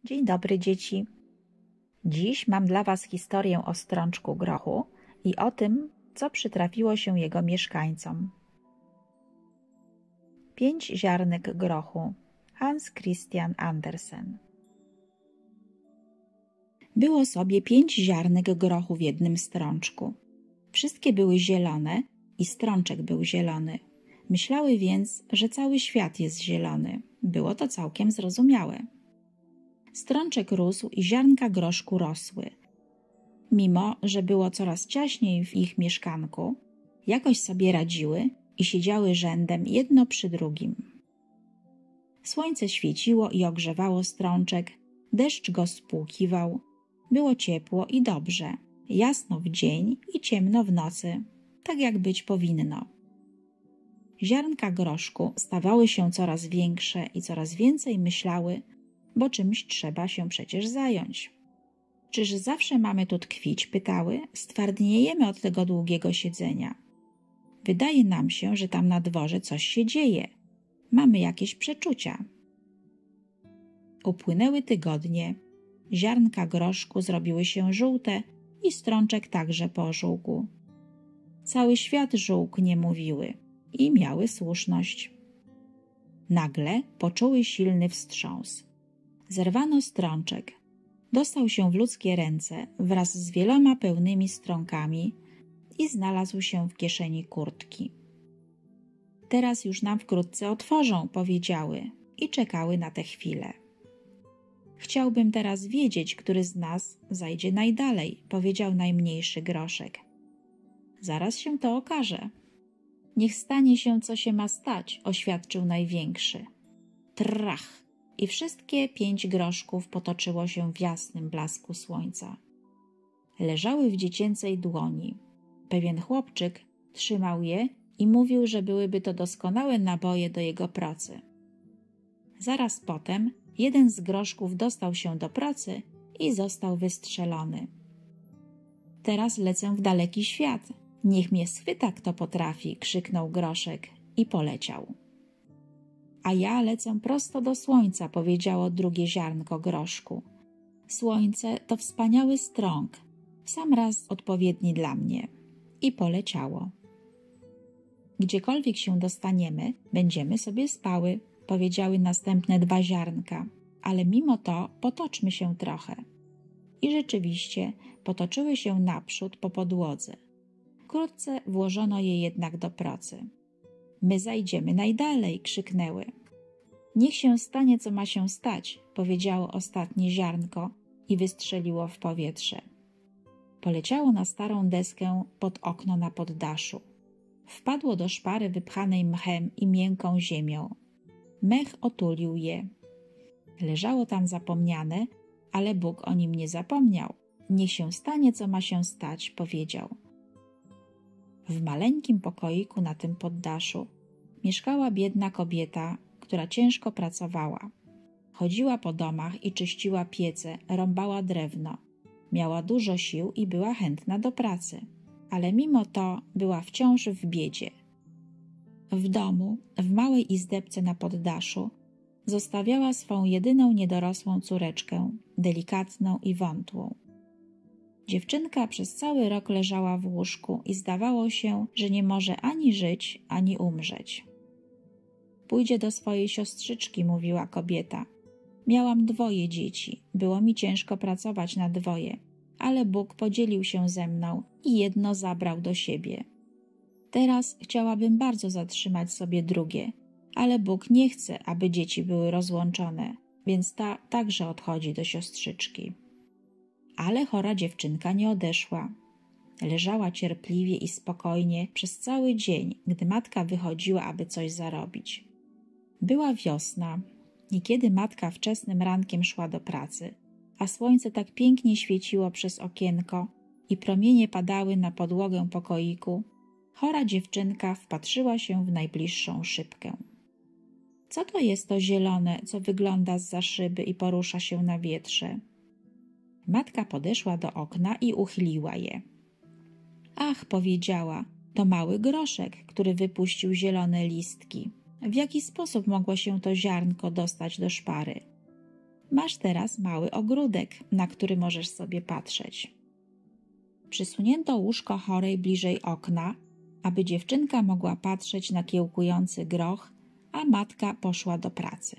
Dzień dobry, dzieci. Dziś mam dla Was historię o strączku grochu i o tym, co przytrafiło się jego mieszkańcom. 5 ziarnek grochu. Hans Christian Andersen. Było sobie 5 ziarnek grochu w jednym strączku. Wszystkie były zielone i strączek był zielony. Myślały więc, że cały świat jest zielony. Było to całkiem zrozumiałe. Strączek rósł i ziarnka groszku rosły. Mimo że było coraz ciaśniej w ich mieszkanku, jakoś sobie radziły i siedziały rzędem jedno przy drugim. Słońce świeciło i ogrzewało strączek, deszcz go spłukiwał. Było ciepło i dobrze, jasno w dzień i ciemno w nocy, tak jak być powinno. Ziarnka groszku stawały się coraz większe i coraz więcej myślały, bo czymś trzeba się przecież zająć. Czyż zawsze mamy tu tkwić? Pytały. Stwardniejemy od tego długiego siedzenia. Wydaje nam się, że tam na dworze coś się dzieje. Mamy jakieś przeczucia. Upłynęły tygodnie. Ziarnka groszku zrobiły się żółte i strączek także pożółkł. Cały świat żółkł, nie mówiły i miały słuszność. Nagle poczuły silny wstrząs. Zerwano strączek. Dostał się w ludzkie ręce wraz z wieloma pełnymi strąkami i znalazł się w kieszeni kurtki. Teraz już nam wkrótce otworzą, powiedziały i czekały na tę chwilę. Chciałbym teraz wiedzieć, który z nas zajdzie najdalej, powiedział najmniejszy groszek. Zaraz się to okaże. Niech stanie się, co się ma stać, oświadczył największy. Trach! I wszystkie 5 groszków potoczyło się w jasnym blasku słońca. Leżały w dziecięcej dłoni. Pewien chłopczyk trzymał je i mówił, że byłyby to doskonałe naboje do jego pracy. Zaraz potem jeden z groszków dostał się do pracy i został wystrzelony. Teraz lecę w daleki świat. Niech mnie schwyta, kto potrafi, krzyknął groszek i poleciał. A ja lecę prosto do słońca, powiedziało drugie ziarnko groszku. Słońce to wspaniały strąg, w sam raz odpowiedni dla mnie. I poleciało. Gdziekolwiek się dostaniemy, będziemy sobie spały, powiedziały następne 2 ziarnka, ale mimo to potoczmy się trochę. I rzeczywiście potoczyły się naprzód po podłodze. Wkrótce włożono je jednak do pracy. My zajdziemy najdalej, krzyknęły. Niech się stanie, co ma się stać, powiedziało ostatnie ziarnko i wystrzeliło w powietrze. Poleciało na starą deskę pod okno na poddaszu. Wpadło do szpary wypchanej mchem i miękką ziemią. Mech otulił je. Leżało tam zapomniane, ale Bóg o nim nie zapomniał. Niech się stanie, co ma się stać, powiedział. W maleńkim pokoiku na tym poddaszu mieszkała biedna kobieta, która ciężko pracowała. Chodziła po domach i czyściła piece, rąbała drewno. Miała dużo sił i była chętna do pracy, ale mimo to była wciąż w biedzie. W domu, w małej izdebce na poddaszu, zostawiała swą jedyną niedorosłą córeczkę, delikatną i wątłą. Dziewczynka przez cały rok leżała w łóżku i zdawało się, że nie może ani żyć, ani umrzeć. Pójdzie do swojej siostrzyczki, mówiła kobieta. Miałam 2 dzieci, było mi ciężko pracować na 2, ale Bóg podzielił się ze mną i jedno zabrał do siebie. Teraz chciałabym bardzo zatrzymać sobie drugie, ale Bóg nie chce, aby dzieci były rozłączone, więc ta także odchodzi do siostrzyczki. Ale chora dziewczynka nie odeszła. Leżała cierpliwie i spokojnie przez cały dzień, gdy matka wychodziła, aby coś zarobić. Była wiosna i kiedy matka wczesnym rankiem szła do pracy, a słońce tak pięknie świeciło przez okienko i promienie padały na podłogę pokoiku, chora dziewczynka wpatrzyła się w najbliższą szybkę. Co to jest to zielone, co wygląda zza szyby i porusza się na wietrze? Matka podeszła do okna i uchyliła je. Ach, powiedziała, to mały groszek, który wypuścił zielone listki. W jaki sposób mogło się to ziarnko dostać do szpary? Masz teraz mały ogródek, na który możesz sobie patrzeć. Przysunięto łóżko chorej bliżej okna, aby dziewczynka mogła patrzeć na kiełkujący groch, a matka poszła do pracy.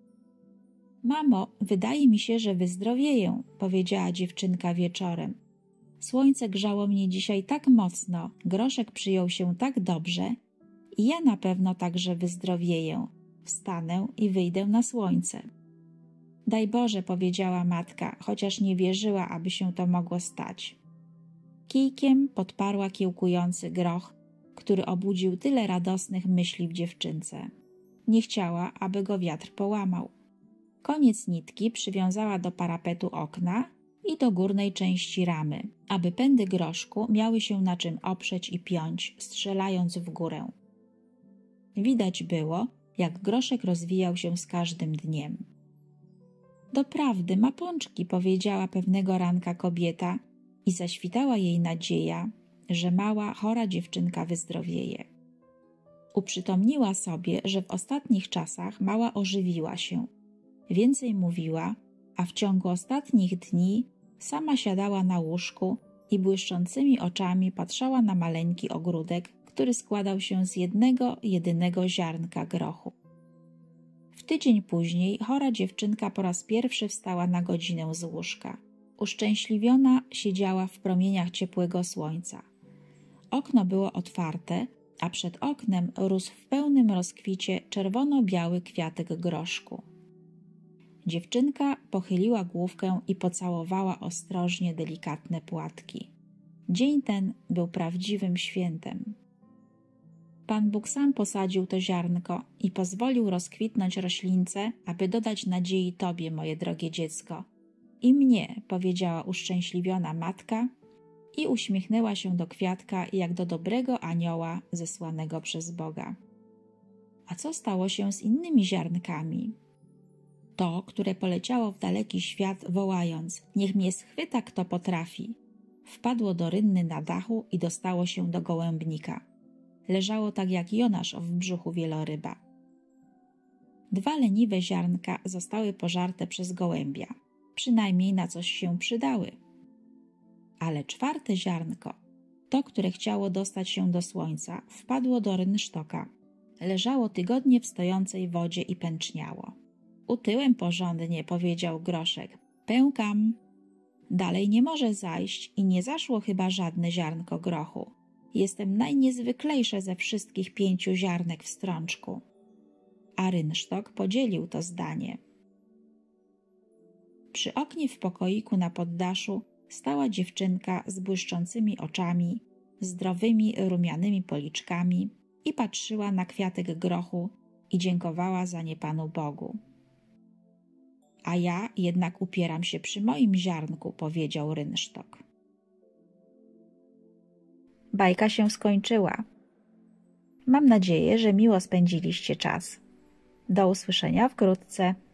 Mamo, wydaje mi się, że wyzdrowieję, powiedziała dziewczynka wieczorem. Słońce grzało mnie dzisiaj tak mocno, groszek przyjął się tak dobrze i ja na pewno także wyzdrowieję. Wstanę i wyjdę na słońce. Daj Boże, powiedziała matka, chociaż nie wierzyła, aby się to mogło stać. Kijkiem podparła kiełkujący groch, który obudził tyle radosnych myśli w dziewczynce. Nie chciała, aby go wiatr połamał. Koniec nitki przywiązała do parapetu okna i do górnej części ramy, aby pędy groszku miały się na czym oprzeć i piąć, strzelając w górę. Widać było, jak groszek rozwijał się z każdym dniem. Doprawdy ma pączki, powiedziała pewnego ranka kobieta i zaświtała jej nadzieja, że mała, chora dziewczynka wyzdrowieje. Uprzytomniła sobie, że w ostatnich czasach mała ożywiła się. Więcej mówiła, a w ciągu ostatnich dni sama siadała na łóżku i błyszczącymi oczami patrzała na maleńki ogródek, który składał się z jednego, jedynego ziarnka grochu. W tydzień później chora dziewczynka po raz pierwszy wstała na godzinę z łóżka. Uszczęśliwiona siedziała w promieniach ciepłego słońca. Okno było otwarte, a przed oknem rósł w pełnym rozkwicie czerwono-biały kwiatek groszku. Dziewczynka pochyliła główkę i pocałowała ostrożnie delikatne płatki. Dzień ten był prawdziwym świętem. Pan Bóg sam posadził to ziarnko i pozwolił rozkwitnąć roślince, aby dodać nadziei Tobie, moje drogie dziecko. I mnie, powiedziała uszczęśliwiona matka i uśmiechnęła się do kwiatka jak do dobrego anioła zesłanego przez Boga. A co stało się z innymi ziarnkami? To, które poleciało w daleki świat, wołając: niech mnie schwyta, kto potrafi, wpadło do rynny na dachu i dostało się do gołębnika. Leżało tak jak Jonasz w brzuchu wieloryba. 2 leniwe ziarnka zostały pożarte przez gołębia. Przynajmniej na coś się przydały. Ale 4. ziarnko, to, które chciało dostać się do słońca, wpadło do rynsztoka. Leżało tygodnie w stojącej wodzie i pęczniało. Utyłem porządnie, powiedział groszek. Pękam. Dalej nie może zajść i nie zaszło chyba żadne ziarnko grochu. Jestem najniezwyklejsze ze wszystkich 5 ziarnek w strączku. A rynsztok podzielił to zdanie. Przy oknie w pokoiku na poddaszu stała dziewczynka z błyszczącymi oczami, zdrowymi, rumianymi policzkami i patrzyła na kwiatek grochu i dziękowała za nie Panu Bogu. A ja jednak upieram się przy moim ziarnku, powiedział rynsztok. Bajka się skończyła. Mam nadzieję, że miło spędziliście czas. Do usłyszenia wkrótce.